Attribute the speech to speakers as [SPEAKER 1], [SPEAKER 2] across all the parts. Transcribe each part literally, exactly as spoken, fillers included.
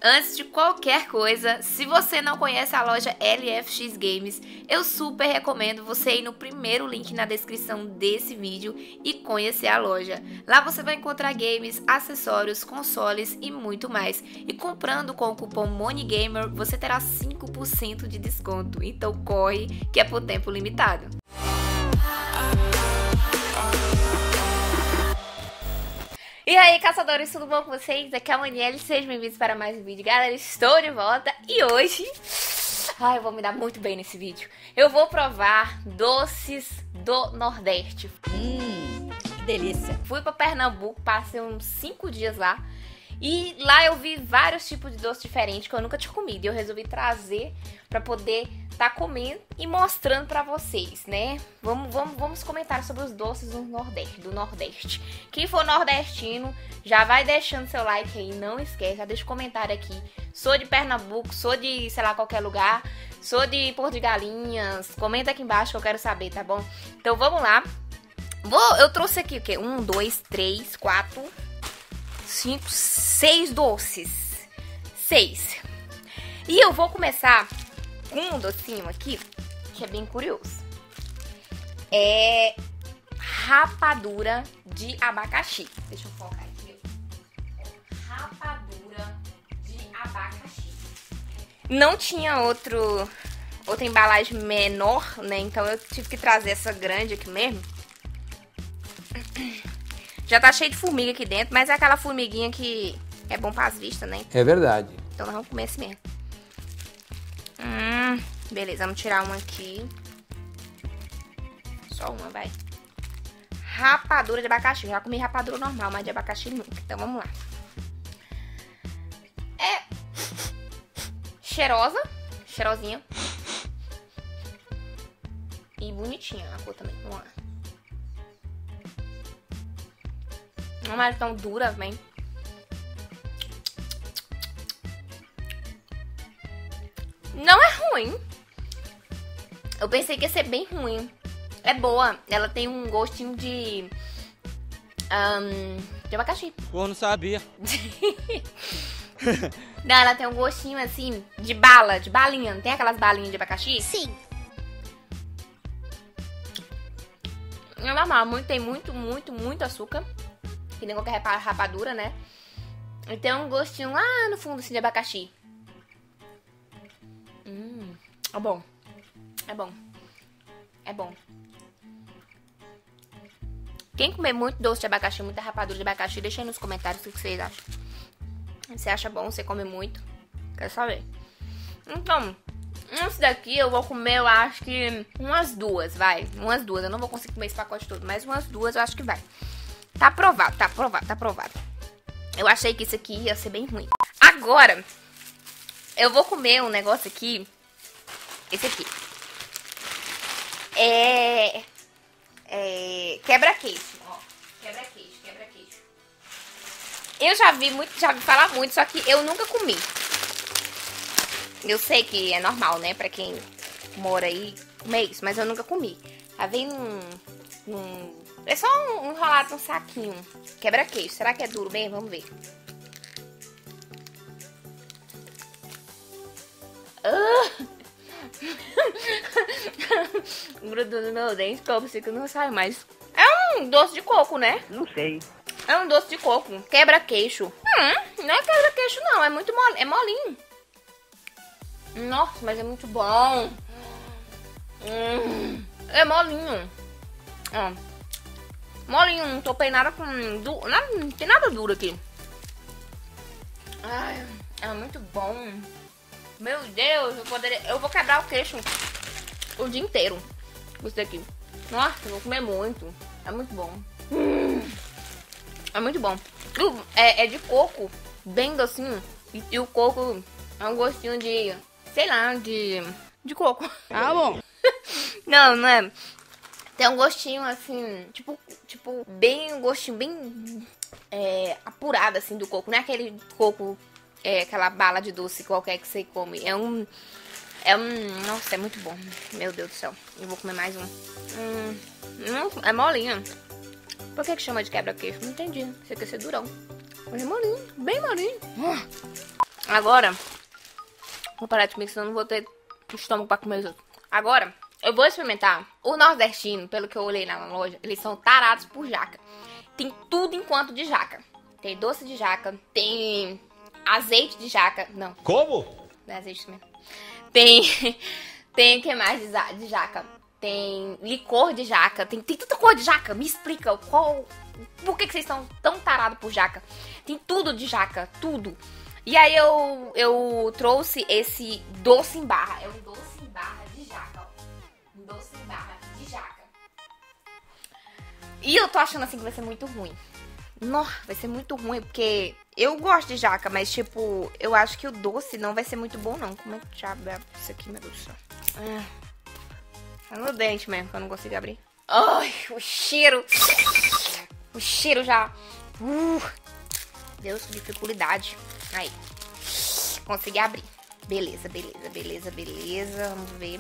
[SPEAKER 1] Antes de qualquer coisa, se você não conhece a loja L F X Games, eu super recomendo você ir no primeiro link na descrição desse vídeo e conhecer a loja. Lá você vai encontrar games, acessórios, consoles e muito mais. E comprando com o cupom MONEYGAMER, você terá cinco por cento de desconto. Então corre, que é por tempo limitado. E aí, caçadores, tudo bom com vocês? Aqui é a Maniele, sejam bem-vindos para mais um vídeo. Galera, estou de volta e hoje... Ai, eu vou me dar muito bem nesse vídeo. Eu vou provar doces do Nordeste.
[SPEAKER 2] Hum, que delícia.
[SPEAKER 1] Fui para Pernambuco, passei uns cinco dias lá. E lá eu vi vários tipos de doce diferentes que eu nunca tinha comido. E eu resolvi trazer para poder estar tá comendo e mostrando para vocês, né? Vamos, vamos, vamos comentar sobre os doces do Nordeste, do Nordeste. Quem for nordestino, já vai deixando seu like aí. Não esquece, já deixa um comentário aqui. Sou de Pernambuco, sou de, sei lá, qualquer lugar. Sou de Porto de Galinhas. Comenta aqui embaixo que eu quero saber, tá bom? Então vamos lá. Vou, eu trouxe aqui o quê? Um, dois, três, quatro... cinco, seis doces. Seis. E eu vou começar com um docinho aqui, que é bem curioso. É rapadura de abacaxi. Deixa eu focar aqui. Rapadura de abacaxi. Não tinha outro, outra embalagem menor, né? Então eu tive que trazer essa grande aqui mesmo. Já tá cheio de formiga aqui dentro, mas é aquela formiguinha que é bom para as vistas, né?
[SPEAKER 3] É verdade.
[SPEAKER 1] Então nós vamos comer esse mesmo. Hum, beleza, vamos tirar uma aqui. Só uma, vai. Rapadura de abacaxi. Já comi rapadura normal, mas de abacaxi nunca. Então vamos lá. É cheirosa, cheirosinha. E bonitinha a cor também. Vamos lá. Não é tão dura, vem. Não é ruim. Eu pensei que ia ser bem ruim. É boa. Ela tem um gostinho de... Um, de abacaxi.
[SPEAKER 3] Pô, não sabia.
[SPEAKER 1] Não, ela tem um gostinho assim de bala, de balinha. Não tem aquelas balinhas de abacaxi?
[SPEAKER 2] Sim.
[SPEAKER 1] É normal. Muito, tem muito, muito, muito açúcar. Que nem qualquer rapadura, né? E tem um gostinho lá no fundo, assim, de abacaxi. Hum, é bom. É bom. É bom. Quem comer muito doce de abacaxi, muita rapadura de abacaxi, deixa aí nos comentários o que vocês acham. Você acha bom, você come muito. Quero saber. Então, esse daqui eu vou comer, eu acho que umas duas, vai. Umas duas. Eu não vou conseguir comer esse pacote todo, mas umas duas eu acho que vai. Tá aprovado, tá aprovado, tá aprovado. Eu achei que isso aqui ia ser bem ruim. Agora, eu vou comer um negócio aqui. Esse aqui. É... É... Quebra-queixo, ó. Quebra-queixo, quebra-queixo. Eu já vi muito, já vi falar muito, só que eu nunca comi. Eu sei que é normal, né, pra quem mora aí comer isso, mas eu nunca comi. Tá vendo um... um... É só um enrolado num saquinho. Quebra-queixo. Será que é duro mesmo? Vamos ver. Uh! Grudou no meu dente, que eu pensei que não sai mais. É um doce de coco, né?
[SPEAKER 3] Não sei.
[SPEAKER 1] É um doce de coco. Quebra-queixo. Hum, não é quebra-queixo, não. É muito mole. É molinho. Nossa, mas é muito bom. Hum, é molinho. Ó. Molinho, não topei nada com... Du... Nada, não tem nada duro aqui. Ai, é muito bom. Meu Deus, eu poderia... Eu vou quebrar o queixo o dia inteiro. Isso daqui. Nossa, eu vou comer muito. É muito bom. Hum, é muito bom. É, é de coco, bem docinho. E, e o coco é um gostinho de... Sei lá, de... De coco.
[SPEAKER 2] Ah, bom.
[SPEAKER 1] Não, não é... Tem um gostinho, assim, tipo, tipo, bem, um gostinho bem é, apurado, assim, do coco. Não é aquele coco, é, aquela bala de doce qualquer que você come. É um, é um, nossa, é muito bom. Meu Deus do céu. Eu vou comer mais um. Hum, hum, é molinho. Por que que chama de quebra-queixo? Não entendi. Você quer ser durão. Mas é molinho, bem molinho. Agora, vou parar de comer, senão não vou ter estômago pra comer os outros. Agora, eu vou experimentar. O nordestino, pelo que eu olhei lá na loja, eles são tarados por jaca. Tem tudo enquanto de jaca. Tem doce de jaca, tem azeite de jaca. Não.
[SPEAKER 3] Como?
[SPEAKER 1] Não é azeite mesmo. Tem. Tem o que mais de, za- de jaca? Tem licor de jaca. Tem, tem tanta cor de jaca. Me explica qual. Por que, que vocês estão tão tarados por jaca? Tem tudo de jaca. Tudo. E aí eu, eu trouxe esse doce em barra. É um doce em barra de jaca, ó. Um doce em barra de jaca. E eu tô achando assim que vai ser muito ruim. Nossa, vai ser muito ruim, porque eu gosto de jaca, mas tipo, eu acho que o doce não vai ser muito bom, não. Como é que já abre isso aqui, meu Deus do céu? Ah, tá no dente mesmo, que eu não consigo abrir. Ai, o cheiro. O cheiro já. Uh, Deus, que dificuldade. Aí. Consegui abrir. Beleza, beleza, beleza, beleza. Vamos ver.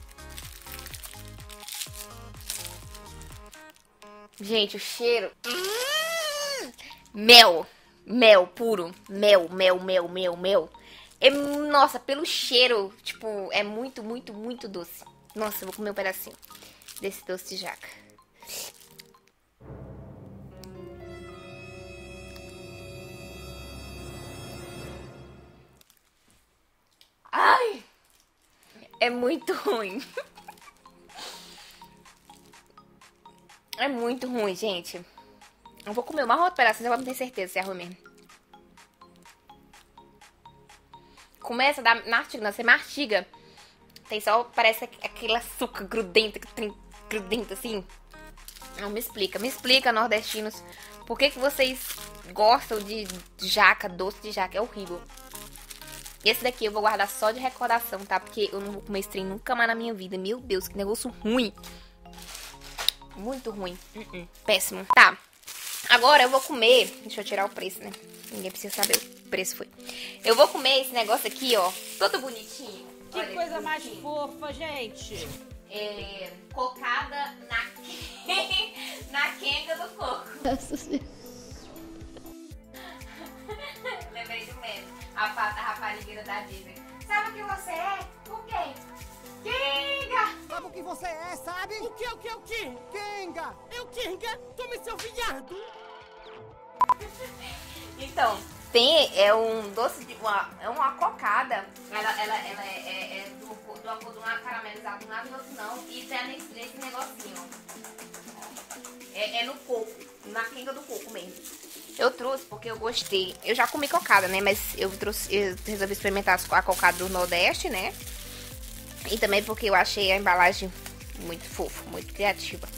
[SPEAKER 1] Gente, o cheiro. Hum, mel. Mel puro. Mel, mel, mel, mel, mel. É, nossa, pelo cheiro, tipo, é muito, muito, muito doce. Nossa, eu vou comer um pedacinho desse doce de jaca. Ai! É muito ruim. É muito ruim, gente. Eu vou comer uma outra pedacinho, só pra ter certeza se é ruim mesmo. Começa a dar mastiga, você mastiga. Tem só, parece aquele açúcar grudento, que tem grudento assim. Não, me explica, me explica, nordestinos. Por que que vocês gostam de jaca, doce de jaca? É horrível. Esse daqui eu vou guardar só de recordação, tá? Porque eu não vou comer esse trem nunca mais na minha vida. Meu Deus, que negócio ruim. Muito ruim. Uh-uh. Péssimo. Tá. Agora eu vou comer... Deixa eu tirar o preço, né? Ninguém precisa saber o preço foi. Eu vou comer esse negócio aqui, ó. Todo bonitinho.
[SPEAKER 2] Que
[SPEAKER 1] Olha,
[SPEAKER 2] coisa mais
[SPEAKER 1] bonitinho.
[SPEAKER 2] fofa, gente.
[SPEAKER 1] É, cocada na, na quenga do coco. Lembrei do meme. A pata raparigueira da Disney. Sabe o que você é? O quê? Kenga!
[SPEAKER 4] Sabe o que você é, sabe?
[SPEAKER 5] O que, o que, o que?
[SPEAKER 4] Kenga!
[SPEAKER 5] Eu, Kenga? Tome seu viado!
[SPEAKER 1] Então, tem, é um doce de uma, é uma cocada. Ela, ela, ela é, é, é do, do acordo de uma caramelizada, não é do outro não. E tem nesse, nesse negocinho, ó. É, é no coco, na quenga do coco mesmo. Eu trouxe porque eu gostei. Eu já comi cocada, né? Mas eu trouxe, eu resolvi experimentar a cocada do Nordeste, né? E também porque eu achei a embalagem muito fofa, muito criativa.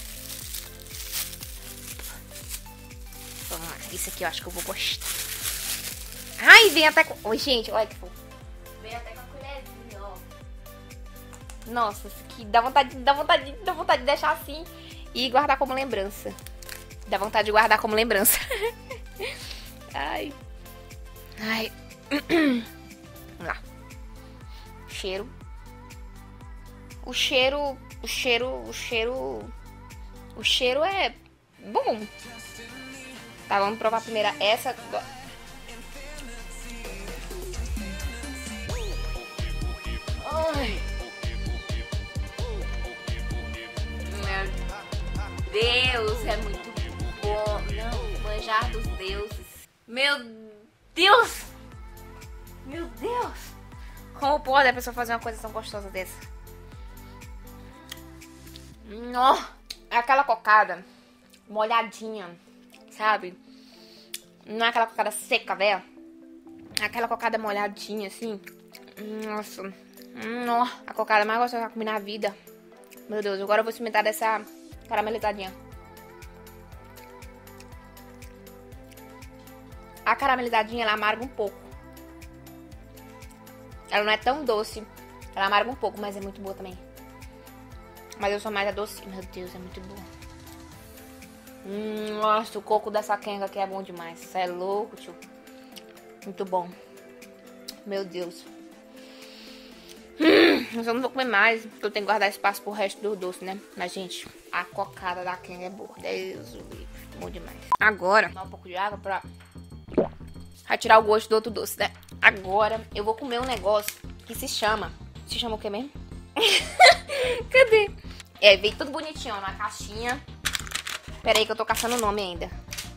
[SPEAKER 1] Vamos lá, isso aqui eu acho que eu vou gostar. Ai, vem até com... Oi, gente, olha que fofo. Vem até com a colherzinha, ó. Nossa, isso aqui dá vontade, dá vontade, dá vontade de deixar assim e guardar como lembrança. Dá vontade de guardar como lembrança. Ai. Ai. Vamos lá. Cheiro. O cheiro... O cheiro... O cheiro... O cheiro é bom. Tá, vamos provar primeiro essa. Ai. Meu Deus, é muito bom. Não, manjar dos deuses. Meu Deus. Meu Deus. Como pode a pessoa fazer uma coisa tão gostosa dessa? Nó. É aquela cocada molhadinha, sabe? Não é aquela cocada seca, velho. É aquela cocada molhadinha, assim. Nossa. Nó. A cocada mais gostosa que eu comi na vida. Meu Deus, agora eu vou experimentar dessa caramelizadinha. A caramelizadinha, ela amarga um pouco. Ela não é tão doce. Ela amarga um pouco, mas é muito boa também. Mas eu sou mais a doce. Meu Deus, é muito boa. Hum, nossa, o coco dessa quenga aqui é bom demais. Isso é louco, tio. Muito bom. Meu Deus. Hum, mas eu não vou comer mais, porque eu tenho que guardar espaço pro resto do doce, né? Mas, gente, a cocada da quenga é boa. Deus, bom demais. Agora, dá um pouco de água pra Vai tirar o gosto do outro doce, né? Agora eu vou comer um negócio que se chama... Se chama o que mesmo? Cadê? É, veio tudo bonitinho, ó, na caixinha. Pera aí que eu tô caçando o nome ainda.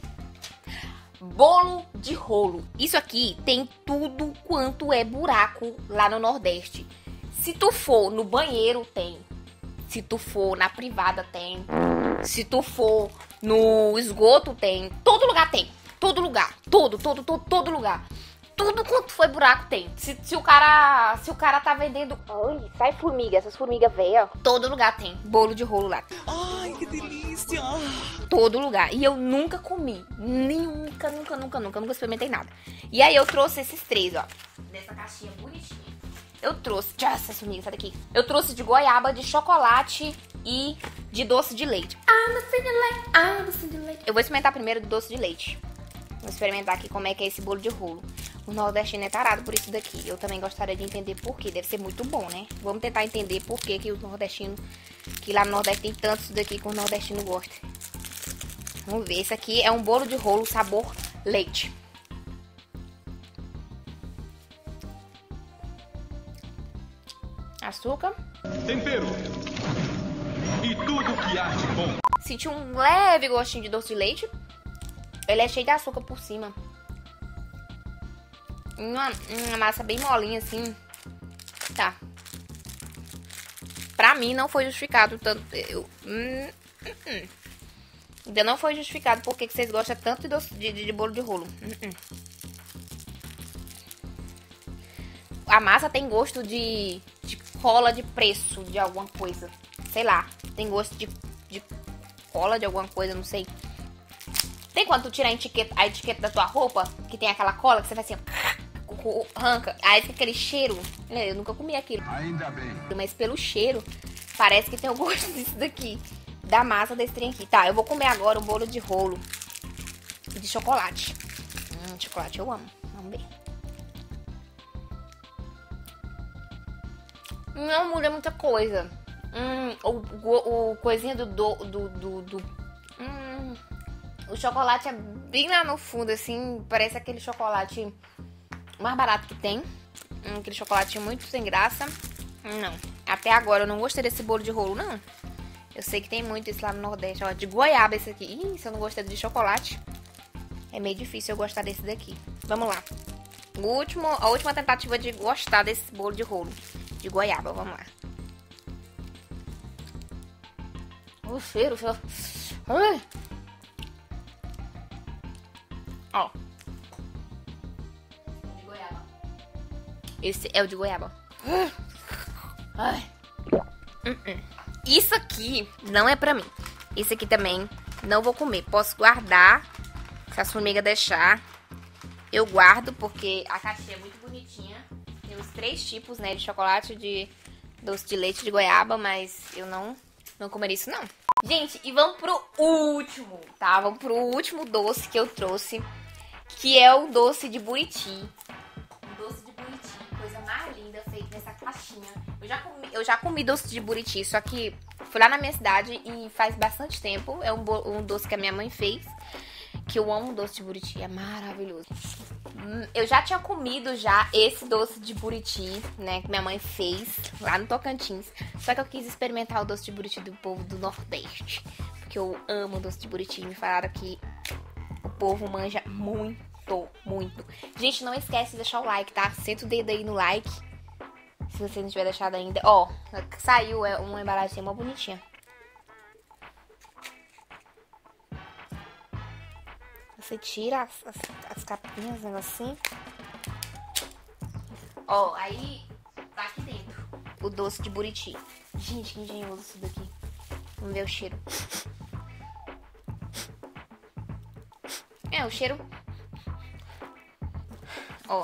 [SPEAKER 1] Bolo de rolo. Isso aqui tem tudo quanto é buraco lá no Nordeste. Se tu for no banheiro, tem. Se tu for na privada, tem. Se tu for no esgoto, tem. Todo lugar tem. Todo lugar. Todo, todo, todo, todo lugar. Tudo quanto foi buraco tem. Se, se o cara se o cara tá vendendo... Ai, sai formiga. Essas formigas velhas. Todo lugar tem. Bolo de rolo lá.
[SPEAKER 5] Ai, que delícia!
[SPEAKER 1] Todo lugar. E eu nunca comi. Nunca, nunca, nunca, nunca. Nunca experimentei nada. E aí eu trouxe esses três, ó. Nessa caixinha bonitinha. Eu trouxe... Nossa, formiga, sai daqui. Eu trouxe de goiaba, de chocolate e de doce de leite. Ah, doce de leite. Ah, doce de leite. Eu vou experimentar primeiro do doce de leite. Vou experimentar aqui como é que é esse bolo de rolo. O nordestino é tarado por isso daqui. Eu também gostaria de entender por quê. Deve ser muito bom, né? Vamos tentar entender por que que o nordestino... Que lá no Nordeste tem tanto isso daqui que o nordestino gosta. Vamos ver. Esse aqui é um bolo de rolo sabor leite. Açúcar.
[SPEAKER 3] Tempero. E tudo que há de bom.
[SPEAKER 1] Senti um leve gostinho de doce de leite. Ele é cheio de açúcar por cima. Uma, uma massa bem molinha assim. Tá. Pra mim não foi justificado tanto. Eu, hum, hum, hum. Ainda não foi justificado porque que vocês gostam tanto de, doce, de, de, de bolo de rolo. Hum, hum. A massa tem gosto de, de cola de preço de alguma coisa. Sei lá. Tem gosto de, de cola de alguma coisa, não sei. Tem quando tu tira a etiqueta, a etiqueta da tua roupa, que tem aquela cola que você faz assim, ó, arranca, aí fica aquele cheiro. Eu nunca comi aquilo.
[SPEAKER 3] Ainda bem.
[SPEAKER 1] Mas pelo cheiro, parece que tem o gosto disso daqui, da massa desse trem aqui. Tá, eu vou comer agora um bolo de rolo de chocolate. Hum, chocolate eu amo. Vamos ver. Não muda muita coisa. Hum, o, o, o coisinha do... do, do, do, do hum, o chocolate é bem lá no fundo, assim. Parece aquele chocolate mais barato que tem. Hum, aquele chocolate muito sem graça. Não. Até agora eu não gostei desse bolo de rolo, não. Eu sei que tem muito isso lá no Nordeste. Ó, de goiaba esse aqui. Ih, se eu não gostei de chocolate, é meio difícil eu gostar desse daqui. Vamos lá. O último, a última tentativa de gostar desse bolo de rolo de goiaba. Vamos lá. O cheiro, o cheiro. Ai. Ó. De goiaba. Esse é o de goiaba. Ai. Uh -uh. Isso aqui não é pra mim. Esse aqui também não vou comer. Posso guardar. Se as formigas deixar, eu guardo, porque a caixinha é muito bonitinha. Tem os três tipos, né? De chocolate, de doce de leite, de goiaba. Mas eu não, não comeria isso, não. Gente, e vamos pro último, tá? Vamos pro último doce que eu trouxe, que é o doce de buriti. Um doce de buriti, coisa mais linda, feito nessa caixinha. Eu já comi, eu já comi doce de buriti, só que fui lá na minha cidade e faz bastante tempo. É um, um doce que a minha mãe fez, que eu amo doce de buriti, é maravilhoso. Eu já tinha comido já esse doce de buriti, né, que minha mãe fez lá no Tocantins. Só que eu quis experimentar o doce de buriti do povo do Nordeste, porque eu amo doce de buriti. Me falaram que o povo manja muito, muito. Gente, não esquece de deixar o like, tá? Senta o dedo aí no like, se você não tiver deixado ainda. Ó, saiu uma embalaginha mó bonitinha. Você tira as, as, as capinhas, assim. Ó, aí tá aqui dentro o doce de buriti. Gente, que engenhoso isso daqui. Vamos ver o cheiro. É, o cheiro... Ó.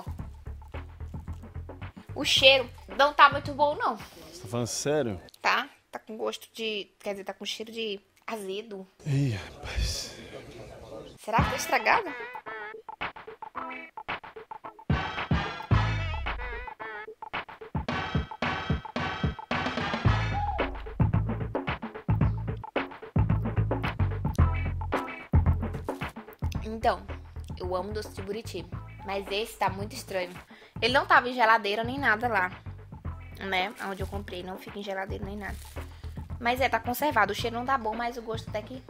[SPEAKER 1] O cheiro não tá muito bom, não.
[SPEAKER 6] Você tá falando sério?
[SPEAKER 1] Tá? Tá com gosto de... Quer dizer, tá com cheiro de azedo.
[SPEAKER 6] Ih, rapaz...
[SPEAKER 1] Será que tá estragado? Então, eu amo doce de buriti. Mas esse tá muito estranho. Ele não tava em geladeira nem nada lá, né? Onde eu comprei, não fica em geladeira nem nada. Mas é, tá conservado. O cheiro não tá bom, mas o gosto até que...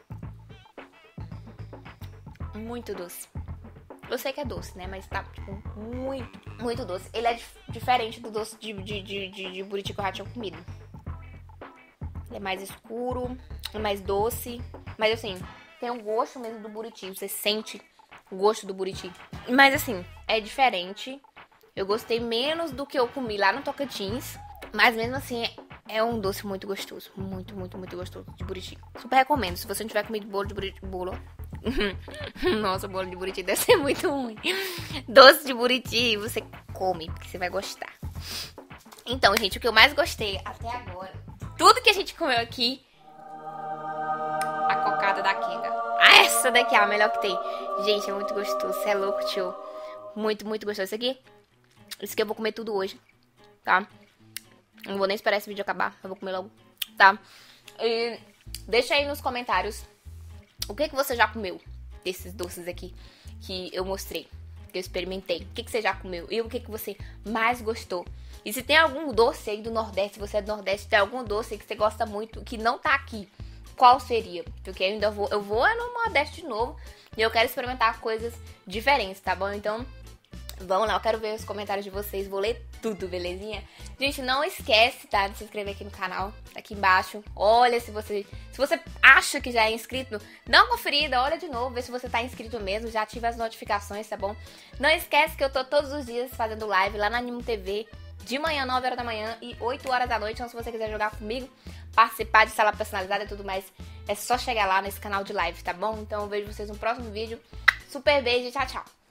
[SPEAKER 1] muito doce. Eu sei que é doce, né? Mas tá, tipo, muito, muito doce. Ele é dif diferente do doce de, de, de, de, de buriti que eu já tinha comido. Ele é mais escuro, é mais doce. Mas assim, tem o gosto mesmo do buriti. Você sente o gosto do buriti. Mas assim, é diferente. Eu gostei menos do que eu comi lá no Tocantins. Mas mesmo assim, é, é um doce muito gostoso. Muito, muito, muito gostoso de buriti. Super recomendo. Se você não tiver comido bolo de buriti... Bolo... Nossa, bolo de buriti deve ser muito ruim. Doce de buriti, você come, porque você vai gostar. Então, gente, o que eu mais gostei até agora, tudo que a gente comeu aqui, a cocada da Kenga. Ah, essa daqui é a melhor que tem. Gente, é muito gostoso, você é louco, tio. Muito, muito gostoso. Isso aqui, isso aqui eu vou comer tudo hoje, tá? Não vou nem esperar esse vídeo acabar, eu vou comer logo, tá? E deixa aí nos comentários o que que você já comeu desses doces aqui que eu mostrei, que eu experimentei. O que que você já comeu e o que que você mais gostou. E se tem algum doce aí do Nordeste, se você é do Nordeste, tem algum doce que você gosta muito que não tá aqui, qual seria? Porque eu ainda vou, eu vou é no Nordeste de novo e eu quero experimentar coisas diferentes, tá bom? Então, vamos lá, eu quero ver os comentários de vocês, vou ler tudo, belezinha? Gente, não esquece, tá, de se inscrever aqui no canal, aqui embaixo. Olha se você, se você acha que já é inscrito, dá uma conferida, olha de novo, vê se você tá inscrito mesmo, já ativa as notificações, tá bom? Não esquece que eu tô todos os dias fazendo live lá na Animo T V, de manhã, nove horas da manhã e oito horas da noite. Então, se você quiser jogar comigo, participar de sala personalizada e tudo mais, é só chegar lá nesse canal de live, tá bom? Então, eu vejo vocês no próximo vídeo. Super beijo e tchau, tchau!